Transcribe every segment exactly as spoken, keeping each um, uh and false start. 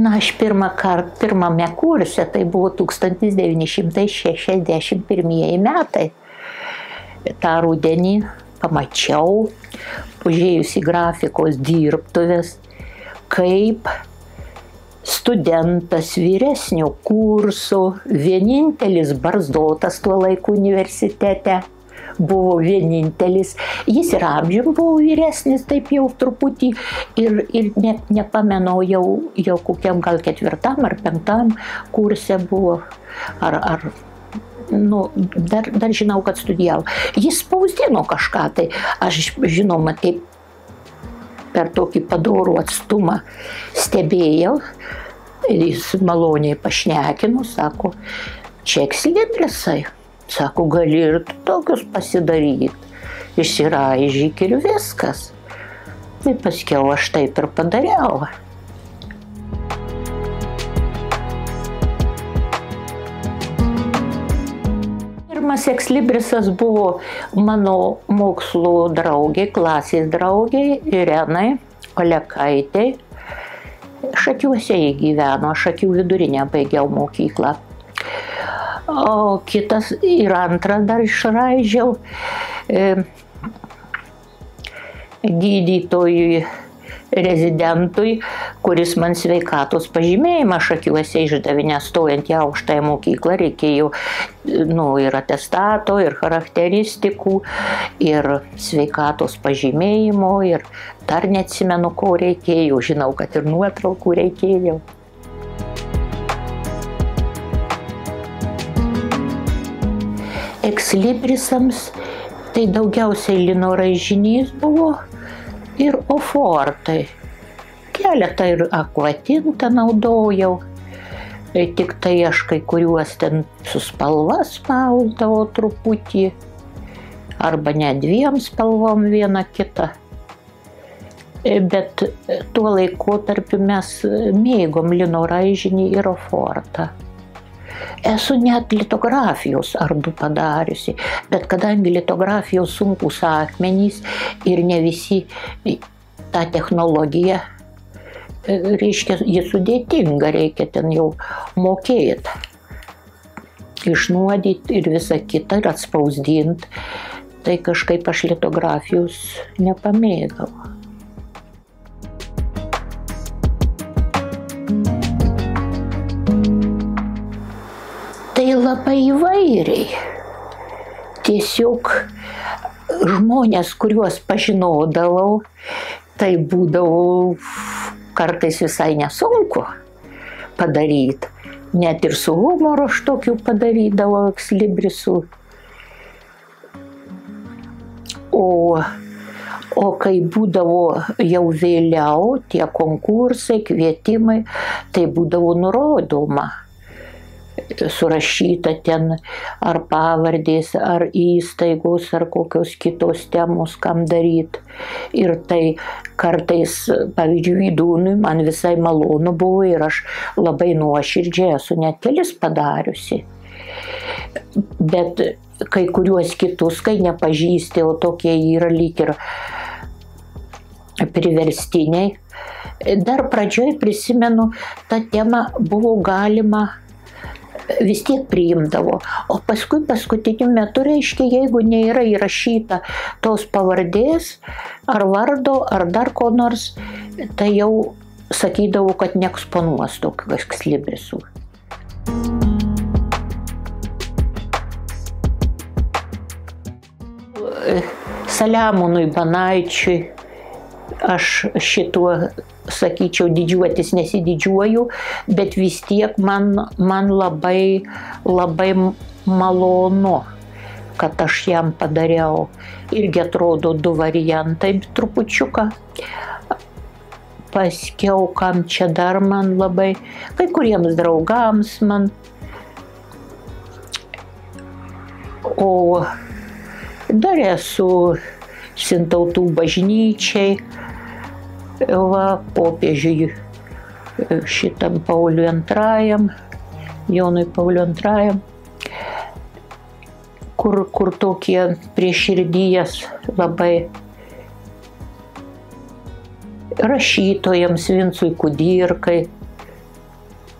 Na, aš pirmą kartą, pirmame kurse, tai buvo tūkstantis devyni šimtai šešiasdešimt pirmieji metai. tą rudenį pamačiau, užėjus į grafikos dirbtuves, kaip studentas vyresnio kurso, vienintelis barzdotas tuo laiku universitete, buvo vienintelis, jis ir amžium buvo vyresnis, taip jau truputį, ir, ir ne, nepamenau, jau, jau kokiam gal ketvirtam ar penktam kurse buvo, ar, ar nu, dar, dar žinau, kad studijavo. Jis spausdino kažką, tai aš žinoma, taip per tokį padorų atstumą stebėjau, jis maloniai pašnekino, sako, čia ekslibrisai. Sako, gali ir tokius pasidaryti, išsiraižyk ir viskas. Tai paskiau aš taip ir padariau. Pirmas ekslibrisas buvo mano mokslo draugė, klasės draugė Irenai Olekaitei. Šakiuose jie gyveno, Šakių vidurinę baigiau mokyklą. O kitas ir antras dar išraižiau e, gydytojui, rezidentui, kuris man sveikatos pažymėjimą Šakiuose išdavinė, stojant į aukštąją mokyklą, reikėjo nu, ir atestato, ir charakteristikų, ir sveikatos pažymėjimo, ir dar neatsimenu, ko reikėjo, žinau, kad ir nuotraukų reikėjo. Ekslibrisams tai daugiausiai lino raižinys buvo ir ofortai. Keletą ir akvatintą naudojau, tik tai aš kai kuriuos ten su spalva spausdavau truputį, arba ne dviem spalvom vieną kitą. Bet tuo laikotarpiu mes mėgom lino raižinį ir ofortą. Esu net litografijos ar du padariusi, bet kadangi litografijos sunkus akmenys ir ne visi tą technologiją, reiškia, jį sudėtinga, reikia ten jau mokėti, išnuodyti ir visą kitą, ir atspausdinti, tai kažkaip aš litografijos nepamėgau. Tai labai įvairiai. Tiesiog žmonės, kuriuos pažinodavau, tai būdavo kartais visai nesunku padaryti. Net ir su humoru aš tokių padarydavau ekslibrisų. O, o kai būdavo jau vėliau tie konkursai, kvietimai, tai būdavo nurodoma. Surašyta ten ar pavardės, ar įstaigos, ar kokios kitos temos, kam daryti. Ir tai kartais, pavyzdžiui, Vydūnui man visai malonu buvo ir aš labai nuoširdžiai esu net kelis padariusi. Bet kai kuriuos kitus, kai nepažįsti, o tokie yra lyg ir priverstiniai. Dar pradžioj prisimenu, tą temą buvo galima vis tiek priimdavo, o paskui paskutiniu metu, reiškia, jeigu nėra įrašyta tos pavardės, ar vardo, ar dar ko nors, tai jau sakydavo, kad neeksponuos tokių ekslibrisų. Saliamonui Banaičiui aš šituo, sakyčiau, didžiuotis nesididžiuoju, bet vis tiek man, man labai, labai malonu, kad aš jam padariau. Irgi atrodo du variantai trupučiuką. Paskiau, kam čia dar man labai, kai kuriems draugams man. O dar esu Sintautų bažnyčiai, va, popiežiui šitam Pauliui antrajam, Jonui Pauliui antrajam, kur, kur tokie prie širdies labai rašytojams, Vincui Kudirkai,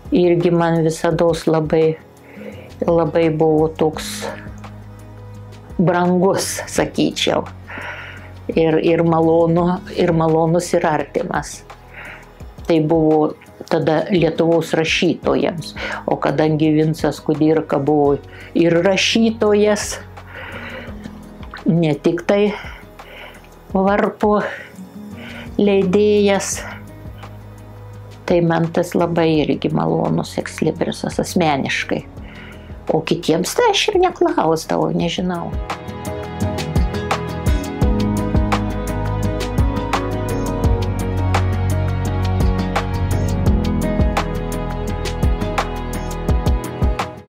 irgi man visados labai, labai buvo toks brangus, sakyčiau. Ir, ir, malonu, ir malonus ir artimas. Tai buvo tada Lietuvos rašytojams. O kadangi Vincas Kudirka buvo ir rašytojas, ne tik tai varpo leidėjas, tai man tas labai irgi malonus ekslibrisas asmeniškai. O kitiems tai aš ir neklausdavau, nežinau.